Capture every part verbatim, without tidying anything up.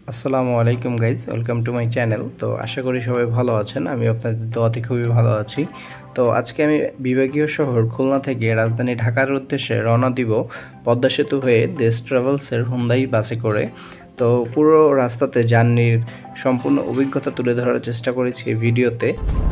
আসসালামু আলাইকুম guys, welcome to my channel. তো আশা করি সবাই ভালো আছেন। আমি আপনাদের দোয়াতে খুবই ভালো আছি। তো আজকে আমি বিভাগীয় শহর খুলনা থেকে রাজধানী ঢাকার উদ্দেশ্যে রওনা দিব পদ্মা সেতু হয়ে দেশ ট্রাভেলসের হুন্দাই বাসে করে। তো পুরো রাস্তাতে জার্নির সম্পূর্ণ অভিজ্ঞতা তুলে ধরার চেষ্টা করেছি এই ভিডিওতে।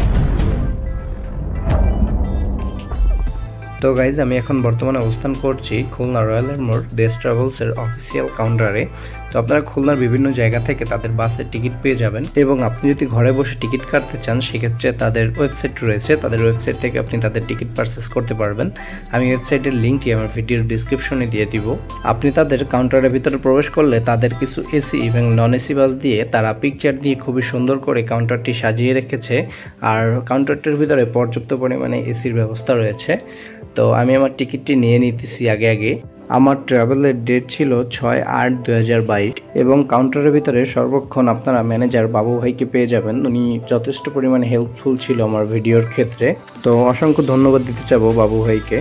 তো গাইজ, আমি এখন বর্তমানে অবস্থান করছি খুলনা রয়্যালের মোড় দেশ ট্রাভেলসের অফিসিয়াল কাউন্টারে। তো আপনারা খুলনার বিভিন্ন জায়গা থেকে তাদের বাসের টিকিট পেয়ে যাবেন, এবং আপনি যদি ঘরে বসে টিকিট কাটতে চান সেক্ষেত্রে তাদের ওয়েবসাইট রয়েছে। তাদের ওয়েবসাইট থেকে আপনি তাদের টিকিট পারচেস করতে পারবেন। আমি ওয়েবসাইটের লিঙ্কটি আমার ভিডিওর ডিসক্রিপশনে দিয়ে দিব। আপনি তাদের কাউন্টারের ভিতরে প্রবেশ করলে তাদের কিছু এসি এবং নন এসি বাস দিয়ে তারা পিকচার দিয়ে খুবই সুন্দর করে কাউন্টারটি সাজিয়ে রেখেছে। আর কাউন্টারটির ভিতরে পর্যাপ্ত পরিমাণে এসির ব্যবস্থা রয়েছে। তো আমি আমার টিকিটটি নিয়ে নিতেছি আগে আগে। আমার ট্রাভেলের ডেট ছিল ছয় আট দু হাজার বাইশ, এবং কাউন্টারের ভিতরে সর্বক্ষণ আপনারা ম্যানেজার বাবু ভাইকে পেয়ে যাবেন। উনি যথেষ্ট পরিমাণে হেল্পফুল ছিল আমার ভিডিওর ক্ষেত্রে। তো অসংখ্য ধন্যবাদ দিতে চাবো বাবু ভাইকে।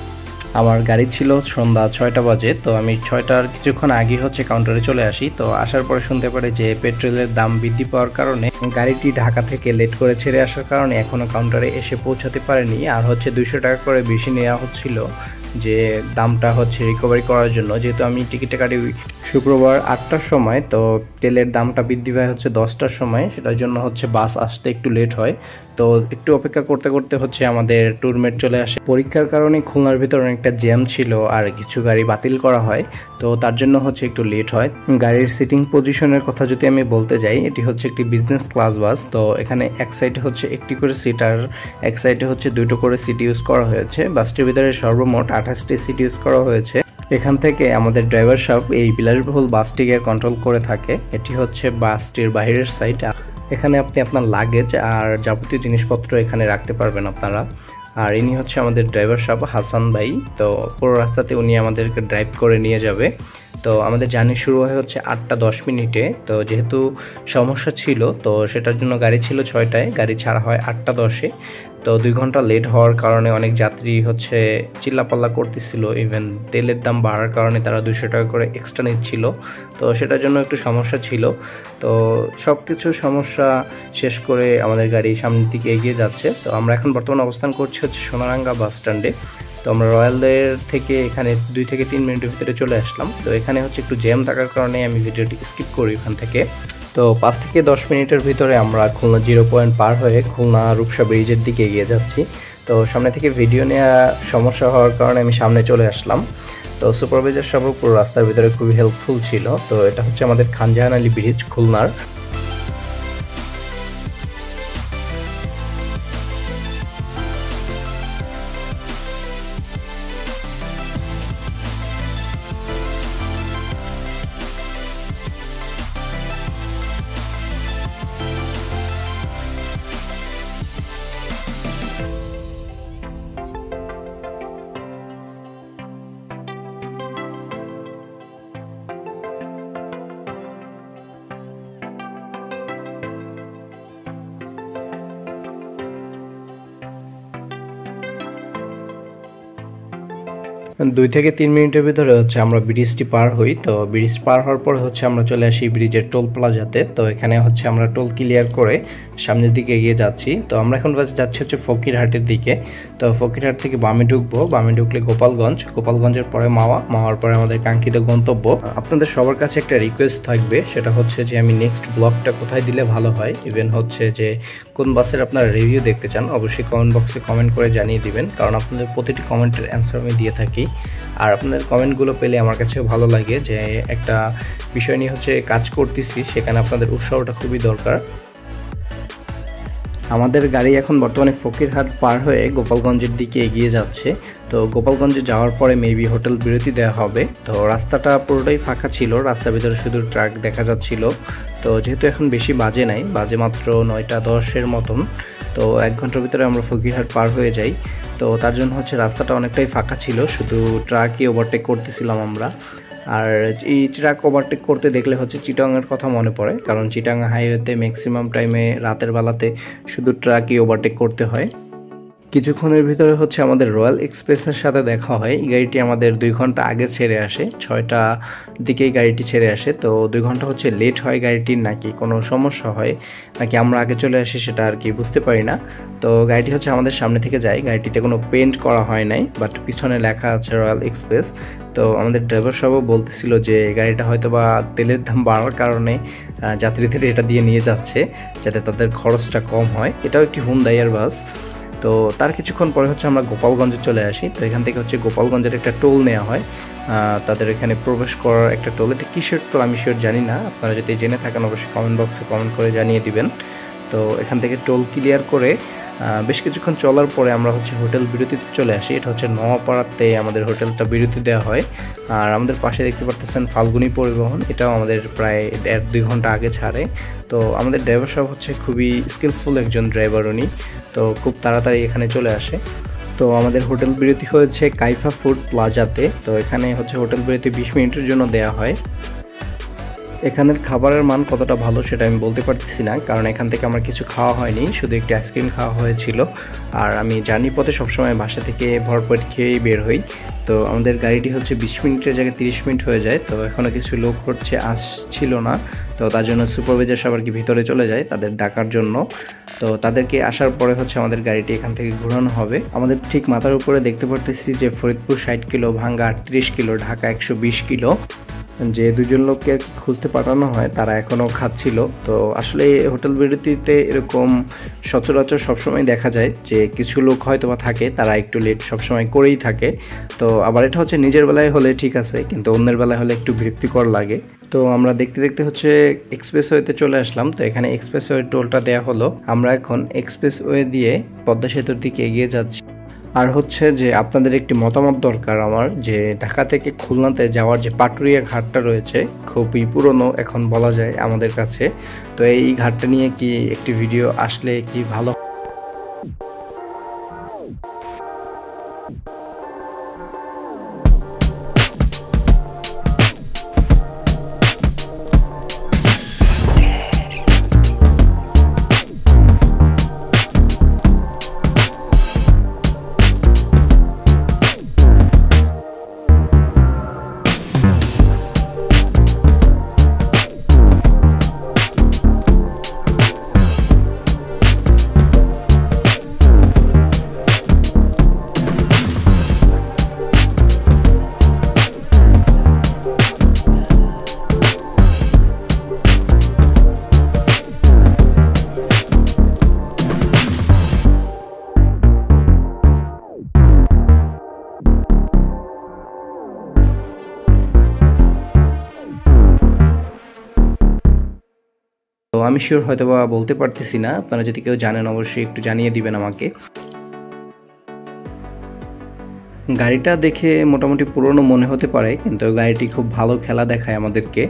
আমার গাড়ি ছিল সন্ধ্যা ছয়টা বাজে। তো আমি ছয়টার কিছুক্ষণ আগে হচ্ছে কাউন্টারে চলে আসি। তো আসার পরে শুনতে পারি যে পেট্রোলের দাম বৃদ্ধি পাওয়ার কারণে গাড়িটি ঢাকা থেকে লেট করে ছেড়ে আসার কারণে এখনও কাউন্টারে এসে পৌঁছাতে পারেনি। আর হচ্ছে দুইশো টাকা করে বেশি নেওয়া হচ্ছিল যে দামটা হচ্ছে রিকভারি করার জন্য। যেহেতু আমি টিকিটটা কাটি শুক্রবার আটটার সময়, তো তেলের দামটা বৃদ্ধি পায় হচ্ছে দশটার সময়, সেটার জন্য হচ্ছে বাস আসতে একটু লেট হয়। তো একটু অপেক্ষা করতে করতে হচ্ছে আমাদের ট্যুরমেট চলে আসে। পরীক্ষার কারণে খুলনার ভিতরে অনেকটা জ্যাম ছিল আর কিছু গাড়ি বাতিল করা হয়, তো তার জন্য হচ্ছে একটু লেট হয়। গাড়ির সিটিং পজিশনের কথা যদি আমি বলতে যাই, এটি হচ্ছে একটি বিজনেস ক্লাস বাস। তো এখানে এক সাইডে হচ্ছে একটি করে সিট আর এক সাইডে হচ্ছে দুটো করে সিট ইউজ করা হয়েছে। বাসটির ভিতরে সর্বমোট আঠাশটি সিট ইউজ করা হয়েছে। এখান থেকে আমাদের ড্রাইভার সাহেব এই বিলাসবহুল বাসটিকে কন্ট্রোল করে থাকে। এটি হচ্ছে বাসটির বাইরের সাইড। এখানে আপনি আপনার লাগেজ আর যাবতীয় জিনিসপত্র এখানে রাখতে পারবেন আপনারা। আর ইনি হচ্ছে আমাদের ড্রাইভার সাহেব হাসান ভাই। তো পুরো রাস্তাতে উনি আমাদেরকে ড্রাইভ করে নিয়ে যাবে। তো আমাদের জার্নি শুরু হয় হচ্ছে আটটা দশ মিনিটে। তো যেহেতু সমস্যা ছিল, তো সেটার জন্য গাড়ি ছিল ছয়টায়, গাড়ি ছাড়া হয় আটটা দশে। তো দুই ঘন্টা লেট হওয়ার কারণে অনেক যাত্রী হচ্ছে চিল্লাপাল্লা করতেছিল। ইভেন তেলের দাম বাড়ার কারণে তারা দুশো টাকা করে এক্সট্রা নিচ্ছিল। তো সেটার জন্য একটু সমস্যা ছিল। তো সব কিছু সমস্যা শেষ করে আমাদের গাড়ি সামনের দিকে এগিয়ে যাচ্ছে। তো আমরা এখন বর্তমানে অবস্থান করছি হচ্ছে সোনারাঙ্গা বাস স্ট্যান্ডে। তো আমরা রয়্যালদের থেকে এখানে দুই থেকে তিন মিনিটের ভিতরে চলে আসলাম। তো এখানে হচ্ছে একটু জ্যাম থাকার কারণে আমি ভিডিওটি স্কিপ করি এখান থেকে। তো পাঁচ থেকে দশ মিনিটের ভিতরে আমরা খুলনা জিরো পয়েন্ট পার হয়ে খুলনা রূপসা ব্রিজের দিকে এগিয়ে যাচ্ছি। তো সামনে থেকে ভিডিও নেওয়া সমস্যা হওয়ার কারণে আমি সামনে চলে আসলাম। তো সুপারভাইজার সব পুরো রাস্তার ভিতরে খুবই হেল্পফুল ছিল। তো এটা হচ্ছে আমাদের খানজাহান আলী ব্রিজ খুলনার। দুই থেকে তিন মিনিটের ভিতরে হচ্ছে আমরা ব্রিজটি পার হই। তো ব্রিজ পার হওয়ার পরে হচ্ছে আমরা চলে আসি ব্রিজের টোল প্লাজাতে। তো এখানে হচ্ছে আমরা টোল ক্লিয়ার করে সামনের দিকে এগিয়ে যাচ্ছি। তো আমরা এখন যাচ্ছি হচ্ছে ফকিরহাটের দিকে। তো ফকিরহাট থেকে বামে ঢুকবো, বামে ঢুকলে গোপালগঞ্জ, গোপালগঞ্জের পরে মাওয়া, মাওয়ার পরে আমাদের কাঙ্ক্ষিত গন্তব্য। আপনাদের সবার কাছে একটা রিকোয়েস্ট থাকবে, সেটা হচ্ছে যে আমি নেক্সট ব্লগটা কোথায় দিলে ভালো হয়, ইভেন হচ্ছে যে কোন বাসের আপনারা রিভিউ দেখতে চান, অবশ্যই কমেন্ট বক্সে কমেন্ট করে জানিয়ে দিবেন, কারণ আপনাদের প্রতিটি কমেন্টের অ্যান্সার আমি দিয়ে থাকি। আর আপনাদের কমেন্টগুলো পেলে আমার কাছেও ভালো লাগে যে একটা বিষয় নিয়ে হচ্ছে কাজ করতেছি, সেখানে আপনাদের উৎসাহটা খুবই দরকার। আমাদের গাড়ি এখন বর্তমানে ফকিরহাট পার হয়ে গোপালগঞ্জের দিকে এগিয়ে যাচ্ছে। তো গোপালগঞ্জে যাওয়ার পরে মেবি হোটেল বিরতি দেওয়া হবে। তো রাস্তাটা পুরোটাই ফাঁকা ছিল, রাস্তার ভিতরে শুধু ট্রাক দেখা যাচ্ছিল। তো যেহেতু এখন বেশি বাজে নাই, বাজে মাত্র নয়টা দশের মতন, তো এক ঘন্টার ভিতরে আমরা ফকিরহাট পার হয়ে যাই। তো তার জন্য হচ্ছে রাস্তাটা অনেকটাই ফাঁকা ছিল, শুধু ট্রাকই ওভারটেক করতেছিলাম আমরা। আর এই ট্রাক ওভারটেক করতে দেখলে হচ্ছে চিটাগাংয়ের কথা মনে পড়ে, কারণ চিটাগাং হাইওয়েতে ম্যাক্সিমাম টাইমে রাতের বেলাতে শুধু ট্রাকই ওভারটেক করতে হয়। কিছুক্ষণের ভিতরে হচ্ছে আমাদের রয়্যাল এক্সপ্রেসের সাথে দেখা হয়। এই গাড়িটি আমাদের দুই ঘন্টা আগে ছেড়ে আসে, ছয়টা দিকেই গাড়িটি ছেড়ে আসে। তো দুই ঘন্টা হচ্ছে লেট হয় গাড়িটির, নাকি কোনো সমস্যা হয়, নাকি আমরা আগে চলে আসি সেটা আর কি বুঝতে পারি না। তো গাড়িটি হচ্ছে আমাদের সামনে থেকে যায়, গাড়িটিতে কোনো পেন্ট করা হয় নাই, বাট পিছনে লেখা আছে রয়্যাল এক্সপ্রেস। তো আমাদের ড্রাইভার সাহেবও বলতেছিল যে গাড়িটা হয়তো বা তেলের দাম বাড়ার কারণে যাত্রীদের এটা দিয়ে নিয়ে যাচ্ছে যাতে তাদের খরচটা কম হয়। এটাও একটি হুন্ডাই বাস। তো তার কিছুক্ষণ পরে হচ্ছে আমরা গোপালগঞ্জে চলে আসি। তো এখান থেকে হচ্ছে গোপালগঞ্জের একটা টোল নেওয়া হয়, তাদের এখানে প্রবেশ করার একটা টোল। এটা কিসের টোল আমি শিওর জানি না, আপনারা যদি জেনে থাকেন অবশ্যই কমেন্ট বক্সে কমেন্ট করে জানিয়ে দিবেন। তো এখান থেকে টোল ক্লিয়ার করে বেশ কিছুক্ষণ চলার পরে আমরা হচ্ছে হোটেল বিরতিতে চলে আসি। এটা হচ্ছে নোয়াপাড়াতে আমাদের হোটেলটা বিরতি দেওয়া হয়। আর আমাদের পাশে দেখতে পাচ্ছেন ফাল্গুনী পরিবহন, এটাও আমাদের প্রায় দেড় দুই ঘন্টা আগে ছাড়ে। তো আমাদের ড্রাইভার সাহেব হচ্ছে খুবই স্কিলফুল একজন ড্রাইভার উনি, তো খুব তাড়াতাড়ি এখানে চলে আসে। তো আমাদের হোটেল বিরতি হয়েছে কাইফা ফুড প্লাজাতে। তো এখানে হচ্ছে হোটেল বিরতি বিশ মিনিটের জন্য দেওয়া হয়। এখানের খাবারের মান কতটা ভালো সেটা আমি বলতে পারতেছি না, কারণ এখান থেকে আমার কিছু খাওয়া হয়নি, শুধু একটি আইসক্রিম খাওয়া হয়েছিল। আর আমি জার্নি পথে সবসময় বাসা থেকে ভরপেট খেয়েই বের হই। তো আমাদের গাড়িটি হচ্ছে বিশ মিনিটের জায়গায় তিরিশ মিনিট হয়ে যায়। তো এখনও কিছু লোক হচ্ছে আসছিল না, তো তার জন্য সুপারভাইজার সব আর কি ভিতরে চলে যায় তাদের ডাকার জন্য। তো তাদেরকে আসার পরে হচ্ছে আমাদের গাড়িটি এখান থেকে ঘোরানো হবে। আমাদের ঠিক মাথার উপরে দেখতে পারতেছি যে ফরিদপুর ষাট কিলো, ভাঙ্গা আটত্রিশ কিলো, ঢাকা একশো বিশ কিলো। যে দুজন লোককে আর কি খুঁজতে পাঠানো হয় তারা এখনও খাচ্ছিল। তো আসলে হোটেল বিরতিতে এরকম সচরাচর সবসময় দেখা যায় যে কিছু লোক হয়তো বা থাকে তারা একটু লেট সবসময় করেই থাকে। তো আবার এটা হচ্ছে নিজের বেলায় হলে ঠিক আছে, কিন্তু অন্যের বেলায় হলে একটু বিরক্তিকর লাগে। তো আমরা দেখতে দেখতে হচ্ছে এক্সপ্রেসওয়েতে চলে আসলাম। তো এখানে এক্সপ্রেসওয়ে টোলটা দেওয়া হলো। আমরা এখন এক্সপ্রেসওয়ে দিয়ে পদ্মা সেতুর দিকে এগিয়ে যাচ্ছি। আর হচ্ছে যে আপনাদের একটি মতামত দরকার আমার, যে ঢাকা থেকে খুলনাতে যাওয়ার যে পাটুরিয়া ঘাটটা রয়েছে খুবই পুরনো এখন বলা যায় আমাদের কাছে। তো এই ঘাটটা নিয়ে কি একটি ভিডিও আসলে কি ভালো? তো আমি শিওর হয়তো বা বলতে পারতেছি না, আপনারা যদি কেউ জানেন অবশ্যই একটু জানিয়ে দিবেন আমাকে। গাড়িটা দেখে মোটামুটি পুরনো মনে হতে পারে, কিন্তু গাড়িটি খুব ভালো খেলা দেখায় আমাদেরকে।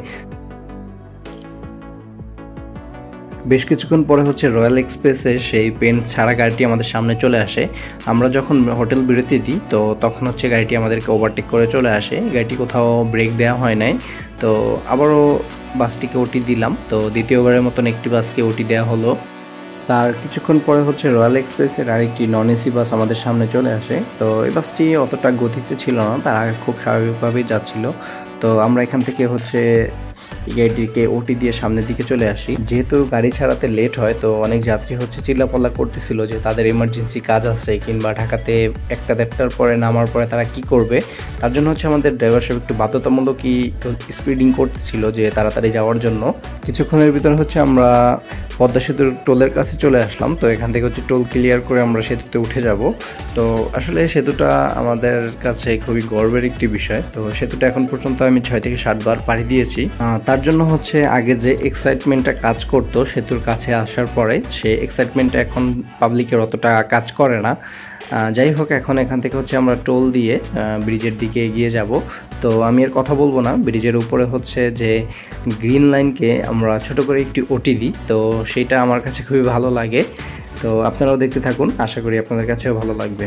বেশ কিছুক্ষণ পরে হচ্ছে রয়্যাল এক্সপ্রেসের সেই পেন্ট ছাড়া গাড়িটি আমাদের সামনে চলে আসে। আমরা যখন হোটেল বিরতি দিই তো তখন হচ্ছে গাড়িটি আমাদেরকে ওভারটেক করে চলে আসে। গাড়িটি কোথাও ব্রেক দেওয়া হয় নাই। তো আবারও বাসটিকে ওটি দিলাম। তো দ্বিতীয়বারের মতন একটি বাসকে ওটি দেওয়া হলো। তার কিছুক্ষণ পরে হচ্ছে রয়্যাল এক্সপ্রেসের আরেকটি নন এসি বাস আমাদের সামনে চলে আসে। তো এই বাসটি অতটা গতিতে ছিল না, তার আগে খুব স্বাভাবিকভাবেই যাচ্ছিল। তো আমরা এখান থেকে হচ্ছে গাড়িটিকে ওটি দিয়ে সামনের দিকে চলে আসি। যেহেতু গাড়ি ছাড়াতে লেট হয় তো অনেক যাত্রী হচ্ছে চিল্লাপাল্লা করতেছিল যে তাদের এমার্জেন্সি কাজ আছে, কিংবা ঢাকাতে একটা দেড়টার পরে নামার পরে তারা কি করবে। তার জন্য হচ্ছে আমাদের ড্রাইভার সাহেব একটু বাধ্যতামূলকই স্পিডিং করতেছিল যে তাড়াতাড়ি যাওয়ার জন্য। কিছুক্ষণের ভিতরে হচ্ছে আমরা পদ্মা সেতুর টোলের কাছে চলে আসলাম। তো এখান থেকে হচ্ছে টোল ক্লিয়ার করে আমরা সেতুতে উঠে যাব। তো আসলে সেতুটা আমাদের কাছে খুবই গর্বের একটি বিষয়। তো সেতুটা এখন পর্যন্ত আমি ছয় থেকে সাত বার পাড়ি দিয়েছি। তার জন্য হচ্ছে আগে যে এক্সাইটমেন্টটা কাজ করতো সেতুর কাছে আসার পরে, সেই এক্সাইটমেন্টটা এখন পাবলিকের অতটা কাজ করে না। যাই হোক, এখন এখান থেকে হচ্ছে আমরা টোল দিয়ে ব্রিজের দিকে এগিয়ে যাব। তো আমি আর কথা বলবো না, ব্রিজের উপরে হচ্ছে যে গ্রিন লাইনকে আমরা ছোট করে একটি ওটি দিই, তো সেটা আমার কাছে খুবই ভালো লাগে। তো আপনারাও দেখতে থাকুন, আশা করি আপনাদের কাছেও ভালো লাগবে।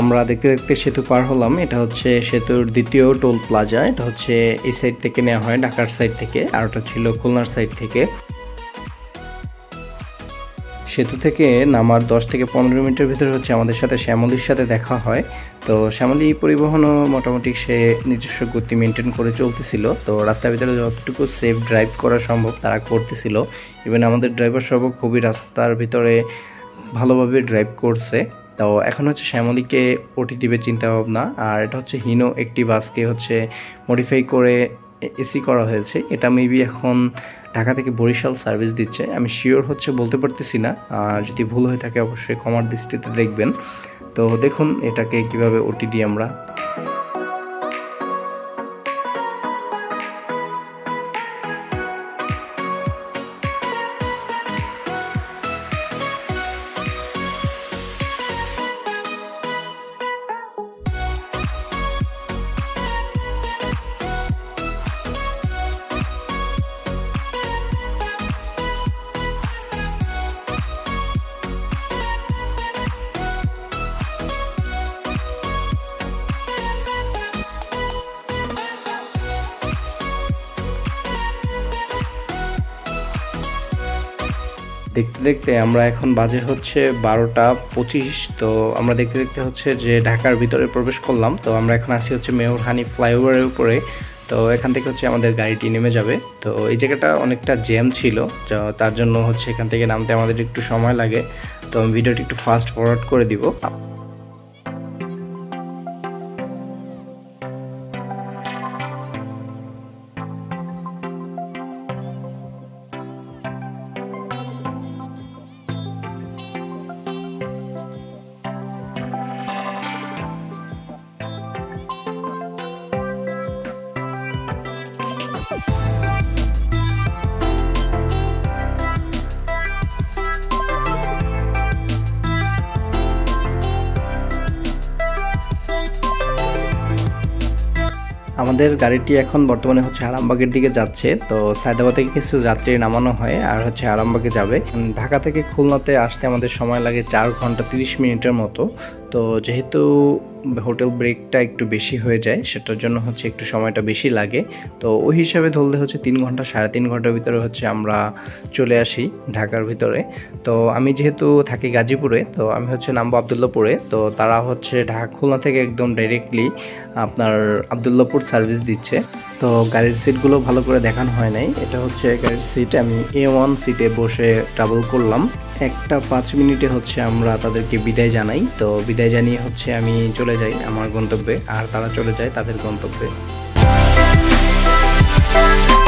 আমরা দেখতে দেখতে সেতু পার হলাম। এটা হচ্ছে সেতুর দ্বিতীয় টোল প্লাজা। এটা হচ্ছে এই সাইড থেকে নেওয়া হয়, ঢাকার সাইড থেকে, আর ওটা ছিল খুলনার সাইড থেকে। সেতু থেকে নামার দশ থেকে পনেরো মিনিটের ভিতরে হচ্ছে আমাদের সাথে শ্যামলীর সাথে দেখা হয়। তো শ্যামলী পরিবহনও মোটামুটি সে নিজস্ব গতি মেনটেন করে চলতেছিল। তো রাস্তার ভিতরে যতটুকু সেফ ড্রাইভ করা সম্ভব তারা করতেছিল। ইভেন আমাদের ড্রাইভার সহ খুবই রাস্তার ভিতরে ভালোভাবে ড্রাইভ করছে। তো এখন হচ্ছে শ্যামলীকে ওটি দিবে চিন্তা ভাবনা। আর এটা হচ্ছে হিনো একটি বাসকে হচ্ছে মডিফাই করে এসি করা হয়েছে। এটা মেবি এখন ঢাকা থেকে বরিশাল সার্ভিস দিচ্ছে, আমি শিওর হচ্ছে বলতে পারতেছি না। আর যদি ভুল হয়ে থাকে অবশ্যই ক্ষমার দৃষ্টিতে দেখবেন। তো দেখুন এটাকে কিভাবে ওটি দিই আমরা। দেখতে দেখতে আমরা এখন বাজে হচ্ছে বারোটা পঁচিশ। তো আমরা দেখতে দেখতে হচ্ছে যে ঢাকার ভিতরে প্রবেশ করলাম। তো আমরা এখন আসি হচ্ছে মেয়র হানি ফ্লাইওভারের উপরে। তো এখান থেকে হচ্ছে আমাদের গাড়িটি নেমে যাবে। তো এই জায়গাটা অনেকটা জ্যাম ছিল, তার জন্য হচ্ছে এখান থেকে নামতে আমাদের একটু সময় লাগে। তো আমি ভিডিওটি একটু ফাস্ট ফরওয়ার্ড করে দিব। আমাদের গাড়িটি এখন বর্তমানে হচ্ছে আরামবাগের দিকে যাচ্ছে। তো সায়দাবাদ থেকে কিছু যাত্রী নামানো হয় আর হচ্ছে আরামবাগে যাবে। ঢাকা থেকে খুলনাতে আসতে আমাদের সময় লাগে চার ঘন্টা তিরিশ মিনিটের মতো। তো যেহেতু হোটেল ব্রেকটা একটু বেশি হয়ে যায় সেটার জন্য হচ্ছে একটু সময়টা বেশি লাগে। তো ওই হিসাবে ধরলে হচ্ছে তিন ঘন্টা সাড়ে তিন ঘন্টার ভিতরে হচ্ছে আমরা চলে আসি ঢাকার ভিতরে। তো আমি যেহেতু থাকি গাজীপুরে, তো আমি হচ্ছে নামবো আবদুল্লাপুরে। তো তারা হচ্ছে ঢাকা খুলনা থেকে একদম ডাইরেক্টলি আপনার আবদুল্লাপুর সার্ভিস দিচ্ছে। তো গাড়ির সিটগুলো ভালো করে দেখানো হয় নাই। এটা হচ্ছে গাড়ির সিট, আমি এ ওয়ান সিটে বসে ট্রাভেল করলাম। একটা পাঁচ মিনিটে হচ্ছে আমরা তাদেরকে বিদায় জানাই। তো বিদায় জানিয়ে হচ্ছে আমি চলে যাই আমার গন্তব্যে, আর তারা চলে যায় তাদের গন্তব্যে।